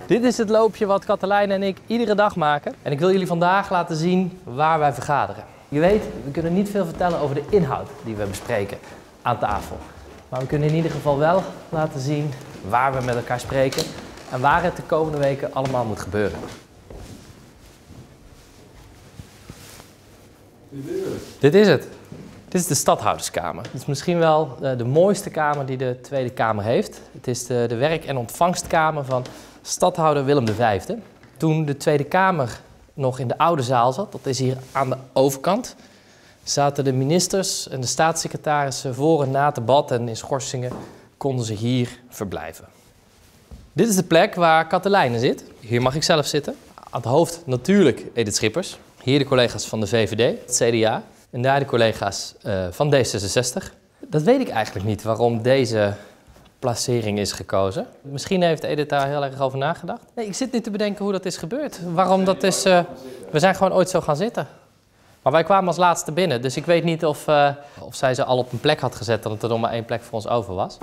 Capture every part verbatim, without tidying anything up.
Dit is het loopje wat Katelijne en ik iedere dag maken. En ik wil jullie vandaag laten zien waar wij vergaderen. Je weet, we kunnen niet veel vertellen over de inhoud die we bespreken aan tafel. Maar we kunnen in ieder geval wel laten zien waar we met elkaar spreken en waar het de komende weken allemaal moet gebeuren. Dit is het. Dit is het. Dit is de stadhouderskamer. Het is misschien wel de mooiste kamer die de Tweede Kamer heeft. Het is de, de werk- en ontvangstkamer van stadhouder Willem de Vijfde. Toen de Tweede Kamer nog in de oude zaal zat, dat is hier aan de overkant, zaten de ministers en de staatssecretarissen voor en na het debat en in schorsingen konden ze hier verblijven. Dit is de plek waar Katelijne zit. Hier mag ik zelf zitten. Aan het hoofd natuurlijk Edith Schippers. Hier de collega's van de V V D, het C D A. En daar de collega's uh, van D zesenzestig. Dat weet ik eigenlijk niet waarom deze placering is gekozen. Misschien heeft Edith daar heel erg over nagedacht. Nee, ik zit nu te bedenken hoe dat is gebeurd. Waarom dat is... Uh, we zijn gewoon ooit zo gaan zitten. Maar wij kwamen als laatste binnen, dus ik weet niet of, uh, of zij ze al op een plek had gezet, dat er nog maar één plek voor ons over was.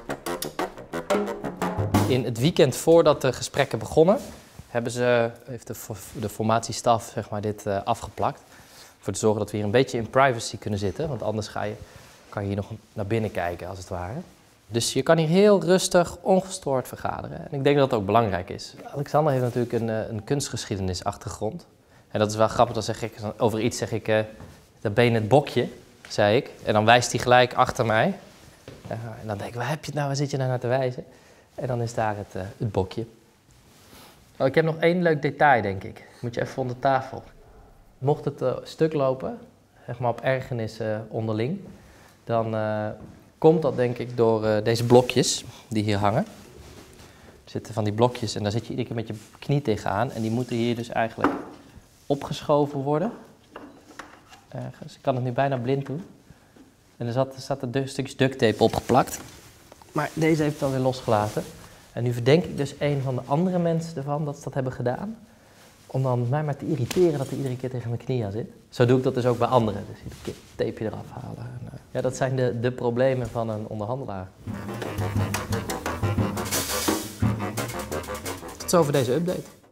In het weekend voordat de gesprekken begonnen, hebben ze, heeft de, de formatiestaf zeg maar, dit uh, afgeplakt. Voor te zorgen dat we hier een beetje in privacy kunnen zitten, want anders ga je, kan je hier nog naar binnen kijken als het ware. Dus je kan hier heel rustig, ongestoord vergaderen. En ik denk dat dat ook belangrijk is. Alexander heeft natuurlijk een, een kunstgeschiedenisachtergrond. En dat is wel grappig, dan zeg ik, over iets zeg ik, uh, dat ben je het bokje, zei ik. En dan wijst hij gelijk achter mij. Uh, en dan denk ik, waar heb je het nou, waar zit je nou naar te wijzen? En dan is daar het, uh, het bokje. Oh, ik heb nog één leuk detail, denk ik. Moet je even onder tafel. Mocht het uh, stuk lopen, zeg maar op ergernis uh, onderling, dan uh, komt dat denk ik door uh, deze blokjes die hier hangen. Er zitten van die blokjes en daar zit je iedere keer met je knie tegenaan. En die moeten hier dus eigenlijk opgeschoven worden. Ergens. Ik kan het nu bijna blind doen. En er zat, er zat een stukje duct tape opgeplakt. Maar deze heeft het alweer losgelaten. En nu verdenk ik dus een van de andere mensen ervan dat ze dat hebben gedaan. Om dan mij maar te irriteren dat hij iedere keer tegen mijn knie aan zit. Zo doe ik dat dus ook bij anderen. Dus iedere keer het tapeje eraf halen. En, uh, ja, dat zijn de, de problemen van een onderhandelaar. Tot zover deze update.